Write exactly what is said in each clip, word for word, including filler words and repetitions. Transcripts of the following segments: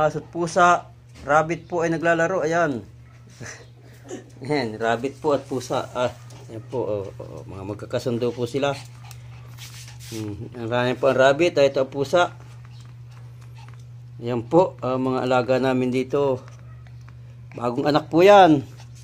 aso't pusa. Rabbit po ay naglalaro. Ayan. Ayan, rabbit po at pusa. Ah, ayan po. Oh, oh, mga magkakasundo po sila. Hmm, ang rami po ang rabbit. Ay, ito ang pusa. Ayan po. Uh, mga alaga namin dito. Bagong anak po yan.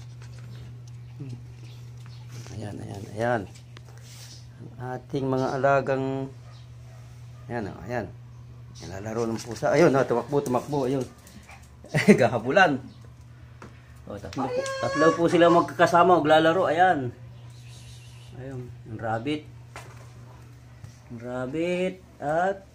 Ayan, ayan, ayan. Ang ating mga alagang... Ayan, oh, ayan. Nalalaro ng pusa. Ayun, oh, tumakbo, tumakbo. Ayun. Gahabulan. Oh, tatlo, po, tatlo po sila magkakasama, maglalaro. Ayan. Ayun, yung rabbit. Yung rabbit at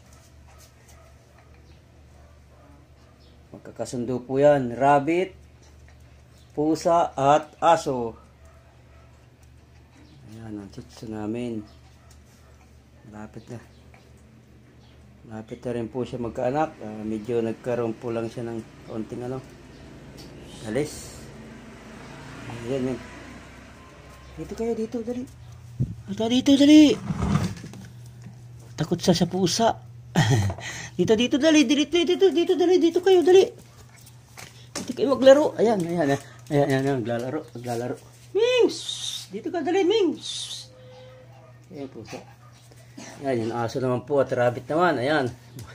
magkakasundo po yan. Rabbit, pusa at aso. Ayan, ang chitso namin. Malapit na. Malapit na rin po siya magkaanak. Uh, medyo nagkaroon po lang siya ng kaunting ano. Alis. Ayan, yan. Dito kayo, dito, dali. Dito, dito, dali. Takot siya sa pusa. Dito, dito, dali. Dito, dito, dito, dali. Dito kayo, dali. Dito kayo maglaro. Ayan, ayan, ayan. Ayan, ayan, ayan. Maglalaro, maglalaro. Mings! Dito ka, dali, Mings. Ayan, pusa. Ayan, yung aso naman po at rabbit naman. Ayan.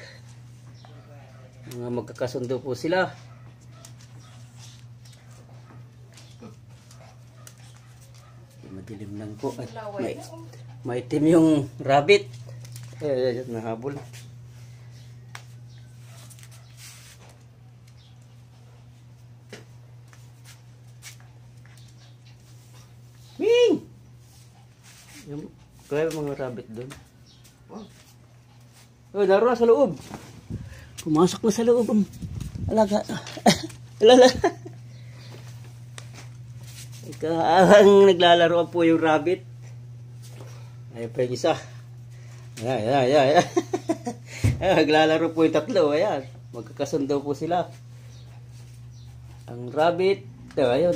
Mga magkakasundo po sila. Madilim lang po. Ay, may, may itim yung rabbit. Ayan, ayan, nahabol. Ming! Yung, kaya mga rabbit doon. Oh, naroon sa loob. Pumasok na sa loob ang alaga. Alala. Ang naglalaro po yung rabbit. Ayan pa yung isa. Ayan, ayan, ayan. Ayan. Naglalaro po yung tatlo. Ayan. Magkakasundo po sila. Ang rabbit. Ayun.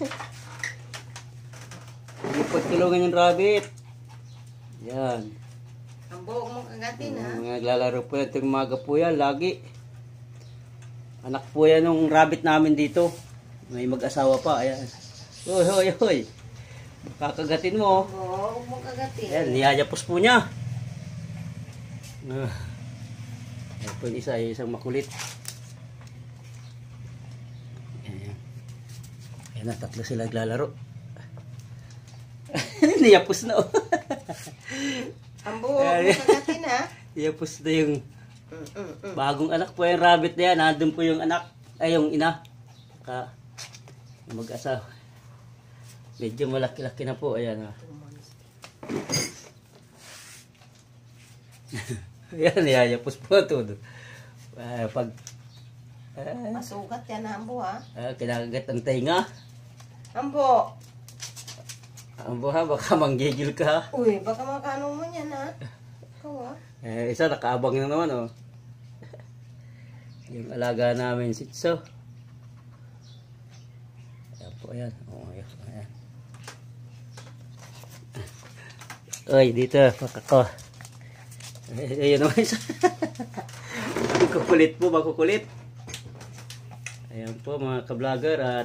Hindi po tulungan yung rabbit. Ayan. Ang buhok mong kagatin, ha? Naglalaro po yan. Itong umaga po yan. Lagi. Anak po yan ng rabbit namin dito. May mag-asawa pa. Ayan. Hoy, hoy, hoy. Kakagatin mo. Oo, huwag mong kagatin. Ayan, niyayapos po niya. Uh, ayan po yung isa. Yung isang makulit. Ayan. Ayan na, tatlo sila naglalaro. Niyapos na, oh. Ang buhok mong kagatin, ha? Niyapos na yung bagong anak po yung rabbit na yan. Nandun po yung anak. Ay, yung ina. Ka, mag-asawa. Medyo malaki-laki na po. Ayan, ha. Ayan, niyayapos po ito. Uh, pag... Uh, Masugat yan, Ambo, ha? Uh, kinakagat ang tainga. Ambo! Ambo, ha? Baka manggigil ka. Uy, baka makano mo yan, ha? Ikaw, ha? Eh, isa, nakaabang na naman, oh. Yung alaga namin, sitso. Ayan po, ayan. Oh, ayan, ayan. Oy, dito, pakako. Ayun naman isa. Kukulit po, makukulit. Ayan po, mga ka-vlogger at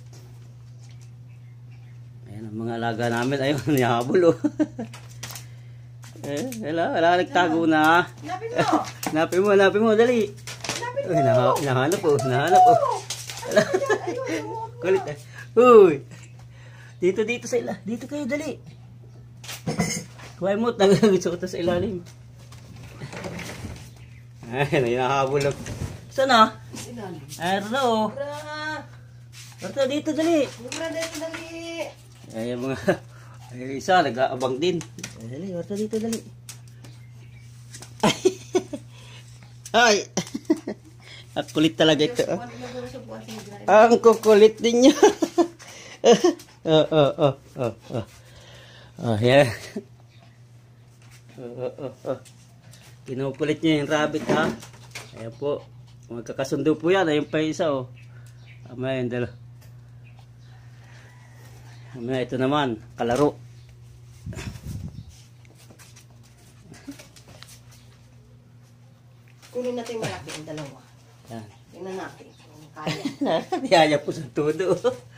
ayan ang mga alaga namin. Ayun, nihabol, oh. Eh, wala, wala, nagtago na. Hanapin mo! Hanapin mo, hanapin mo, dali. Hanapin mo! Uy, naha nahanap po, nahanap po. Kulit eh. Uy! Dito, dito sa ila. Dito kayo, dali. Kuhay mo, nagagusto ko ito sa ilalim. Ay, nahabol lang. Saan na? Ilalim. Ay, Arlo. Bra! Arlo, dito, dali. Bra, dito, dali. Ay, yung mga... Ay, isa, nag-aabang din. Ay, dali, Arlo, dito, dali. Ay! Ang kulit talaga ito. Ang kukulit din niya. Oh, oh, oh, oh, oh. Oh, yeah. Oh, oh, oh, oh. Kinukulit niya yung rabbit, ha. Ayan po. Magkakasundo po yan. Ayun pa yung isa, oh. Amaya yung dalawa. Amaya ito naman. Kalaro. Kunin natin yung malaki yung dalawa. Yan. Tingnan natin kung kaya. Niyaya po sa todo.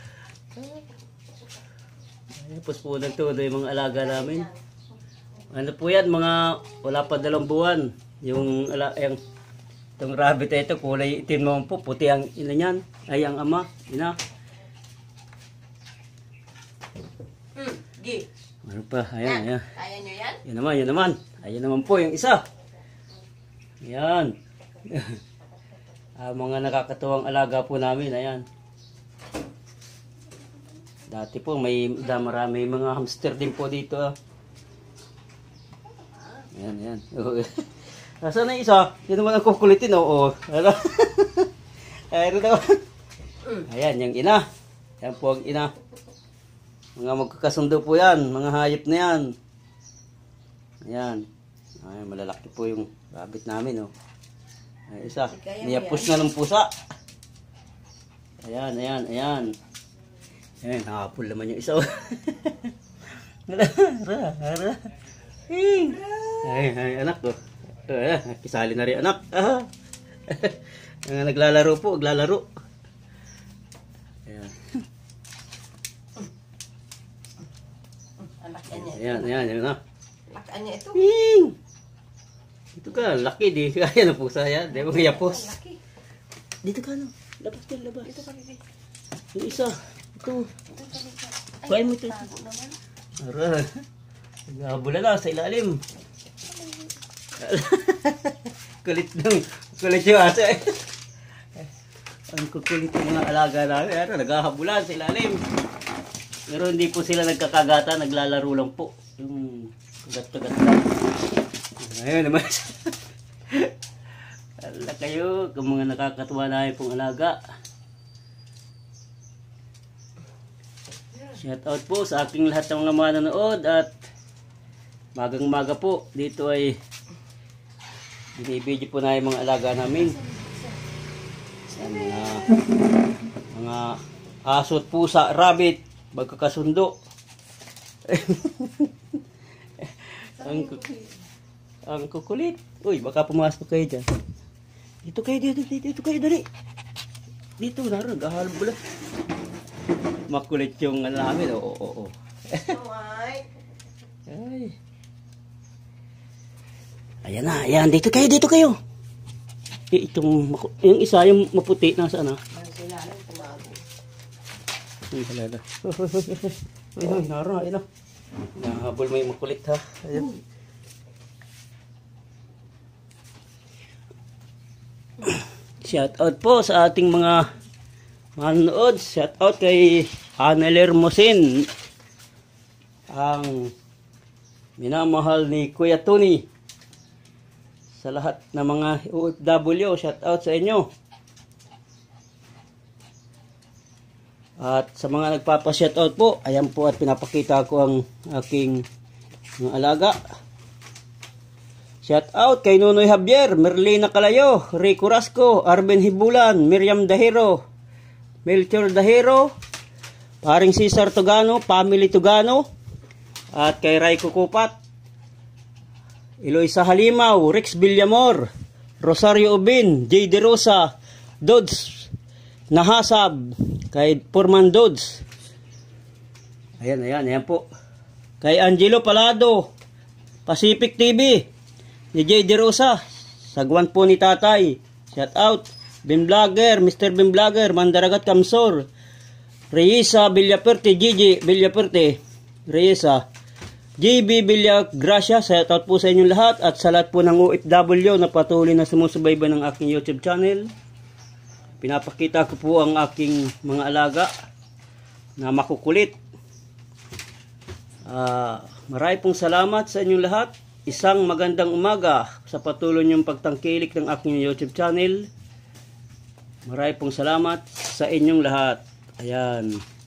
Tapos po ng todo yung mga alaga namin. Ano po yan, mga wala pa dalawang buwan. Yung, ala, yung itong rabbit na ito, kulay itim naman po, puti ang ina niyan. Ay, ang ama, ina. Hmm, gi. Ano pa, ayan, ayan. Kaya nyo yan? Yan naman, yan naman. Ayan naman po yung isa. Ayan. ah, mga nakakatuwang alaga po namin, ayan. Dati po may da marami mga hamster din po dito. Ah. Ayan, ayan. Nasaan na yung isa? Yan naman ang kukulitin, oo. Ano? Ayan naman. Ayan, yung ina. Ayan po ang ina. Mga magkakasundo po yan. Mga hayop na yan. Ayan. Ayan, malalaki po yung rabbit namin, oh. Ayan, isa. Niyapos na ng pusa. Ayan, ayan, ayan. Ayan, nakapul naman yung isa. Hara, hara. Ay, ay, anak ko. Uh, kisali na rin anak. Ah. Ang naglalaro po, naglalaro. Ayan. Ayan, ayan, ayan na. Lakaan niya ito. Ping! Dito ka, laki di. Kaya na pusa yan. Di ba kaya pos? Dito ka, no. Labas din, labas. Dito ka, bibig. Yung isa. Ito. Kuhain mo ito. Ara. Naghabula na sa ilalim. Kulit nung. Kulit yung asa eh. Ang kukulit yung mga alaga namin. Ano, naghahabulan sa ilalim. Pero hindi po sila nagkakagata. Naglalaro lang po. Yung kagat-kagat lang. Ayun naman. Ala kayo. Kung mga nakakatuwa na pong alaga. Shout out po sa aking lahat ng mga manonood at magang maga po dito ay binibidyo po na yung mga alaga namin sa mga mga aso at pusa, rabbit, magkakasundo. ang, ang kukulit. Uy, baka pumasok kayo dyan. Dito kayo, dito, dito, dito kayo, dali. Dito, naroon, gahalap pula. Makulit yung ano namin, oo, oo, oo. Ay. Ayan na, ayan, dito kayo, dito kayo. Eh, itong, yung isa, yung maputi, nasa na? Ay, halala. Ay, ay, naroon, ayun na. Nahabol mo yung makulit, ha. Ayan. Shout out po sa ating mga manonood. Shout out kay Annel Hermosin, ang minamahal ni Kuya Tony. Sa lahat ng mga O F W, shout out sa inyo. At sa mga nagpapa-shout out po, ayan po at pinapakita ko ang aking mga alaga. Shout out kay Nunoy Javier, Merlina Calayo, Rico Rasco, Arben Hibulan, Miriam Dahiro, Melchor Dahiro, paring Cesar Tugano, Family Tugano, at kay Raiko Kupat, Eloisa Halimaw, Rex Villamor, Rosario Ubin, J. De Rosa, Dodds Nahasab, kay Forman Dodds. Ayan, ayan, ayan po. Kay Angelo Palado, Pacific T V, ni J. De Rosa, sagwan po ni tatay. Shout out. Bin Vlogger, Mister Bin Vlogger, Mandaragat Kamsor, Reyesa Villaperte, Gigi Villaperte, Reyesa, J B Villagracia, shout out po sa inyong lahat at sa lahat po ng O F W na patuloy na sumusubaybay ng aking YouTube channel. Pinapakita ko po ang aking mga alaga na makukulit. Uh, marami pong salamat sa inyong lahat. Isang magandang umaga sa patuloy niyong pagtangkilik ng aking YouTube channel. Marami pong salamat sa inyong lahat. Ayan.